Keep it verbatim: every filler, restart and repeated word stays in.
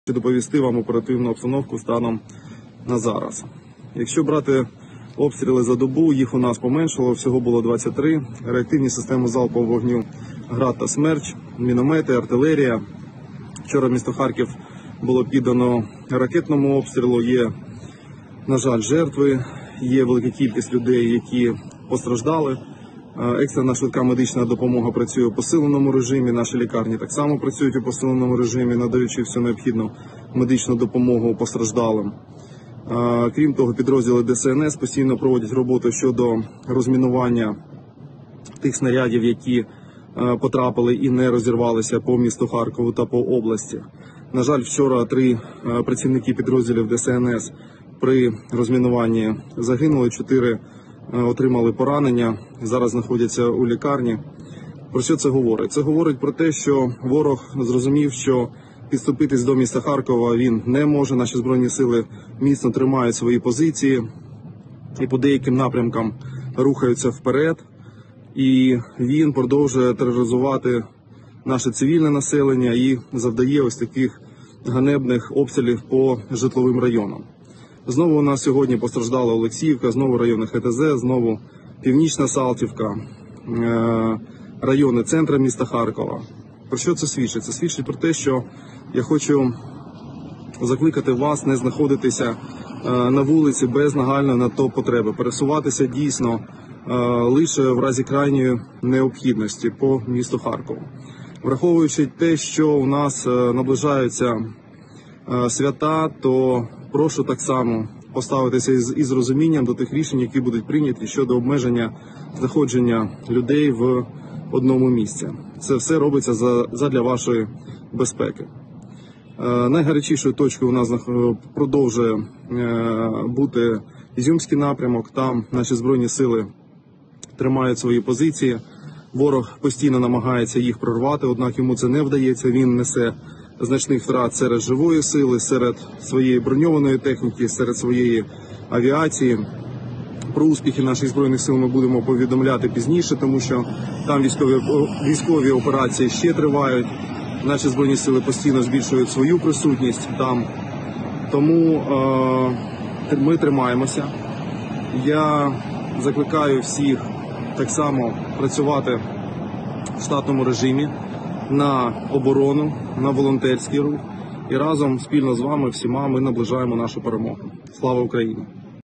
Доповісти вам оперативну обстановку станом на зараз. Якщо брати обстріли за добу, їх у нас поменшало, всього було двадцять три. Реактивні системи залпового вогню «Град» та «Смерч», міномети, артилерія. Вчора місто Харків було піддано ракетному обстрілу. Є, на жаль, жертви, є велика кількість людей, які постраждали. Екстрена швидка медична допомога працює у посиленому режимі, наші лікарні так само працюють у посиленому режимі, надаючи всю необхідну медичну допомогу постраждалим. Крім того, підрозділи Де Ес Ен Ес постійно проводять роботу щодо розмінування тих снарядів, які потрапили і не розірвалися по місту Харкову та по області. На жаль, вчора три працівники підрозділів Де Ес Ен Ес при розмінуванні загинули, чотири отримали поранення, зараз знаходяться у лікарні. Про що це говорить? Це говорить про те, що ворог зрозумів, що підступитись до міста Харкова він не може. Наші Збройні сили міцно тримають свої позиції і по деяким напрямкам рухаються вперед. І він продовжує тероризувати наше цивільне населення і завдає ось таких ганебних обстрілів по житловим районам. Знову у нас сьогодні постраждала Олексіївка, знову райони Ха Те Зе, знову Північна Салтівка, райони центра міста Харкова. Про що це свідчить? Це свідчить про те, що я хочу закликати вас не знаходитися на вулиці без нагальної на то потреби, пересуватися дійсно лише в разі крайньої необхідності по місту Харкову. Враховуючи те, що у нас наближаються свята, то прошу так само поставитися із, із розумінням до тих рішень, які будуть прийняті щодо обмеження знаходження людей в одному місці. Це все робиться за, задля вашої безпеки. Е, найгарячішою точкою у нас продовжує е, бути Ізюмський напрямок. Там наші Збройні сили тримають свої позиції. Ворог постійно намагається їх прорвати, однак йому це не вдається. Він несе значних втрат серед живої сили, серед своєї броньованої техніки, серед своєї авіації. Про успіхи наших Збройних сил ми будемо повідомляти пізніше, тому що там військові, військові операції ще тривають. Наші Збройні сили постійно збільшують свою присутність там. Тому е, ми тримаємося. Я закликаю всіх так само працювати в штатному режимі, на оборону, на волонтерський рух. І разом, спільно з вами всіма, ми наближаємо нашу перемогу. Слава Україні!